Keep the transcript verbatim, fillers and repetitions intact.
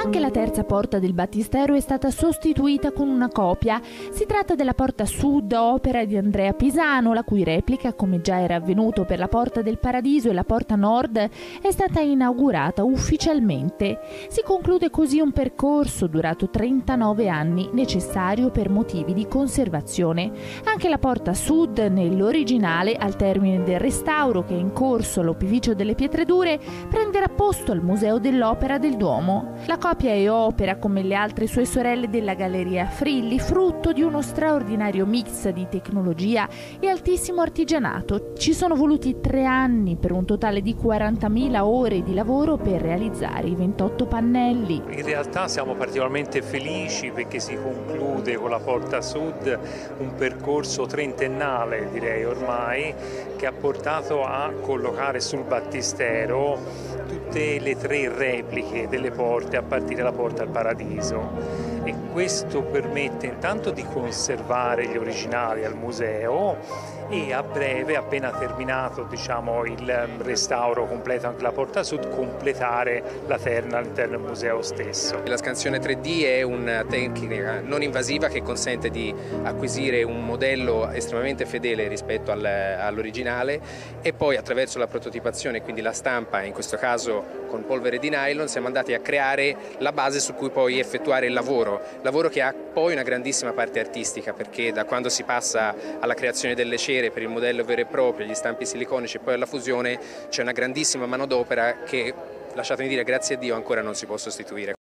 Anche la terza porta del battistero è stata sostituita con una copia. Si tratta della porta sud, opera di Andrea Pisano, la cui replica, come già era avvenuto per la porta del Paradiso e la porta nord, è stata inaugurata ufficialmente. Si conclude così un percorso durato trentanove anni, necessario per motivi di conservazione. Anche la porta sud, nell'originale, al termine del restauro che è in corso all'Opificio delle Pietre Dure, prenderà posto al Museo dell'Opera del Duomo. La copia è opera, come le altre sue sorelle, della Galleria Frilli, frutto di uno straordinario mix di tecnologia e altissimo artigianato. Ci sono voluti tre anni per un totale di quarantamila ore di lavoro per realizzare i ventotto pannelli. In realtà siamo particolarmente felici perché si conclude con la porta sud un percorso trentennale, direi ormai, che ha portato a collocare sul battistero tutte le tre repliche delle porte a partire dalla porta al Paradiso, e questo permette intanto di conservare gli originali al museo e a breve, appena terminato diciamo, il restauro completo anche la porta sud, completare la terna all'interno del museo stesso. La scansione tre D è una tecnica non invasiva che consente di acquisire un modello estremamente fedele rispetto al, all'originale, e poi attraverso la prototipazione, quindi la stampa, in questo caso con polvere di nylon, siamo andati a creare la base su cui poi effettuare il lavoro, lavoro che ha poi una grandissima parte artistica, perché da quando si passa alla creazione delle cere per il modello vero e proprio, gli stampi siliconici e poi alla fusione, c'è una grandissima manodopera che, lasciatemi dire, grazie a Dio, ancora non si può sostituire.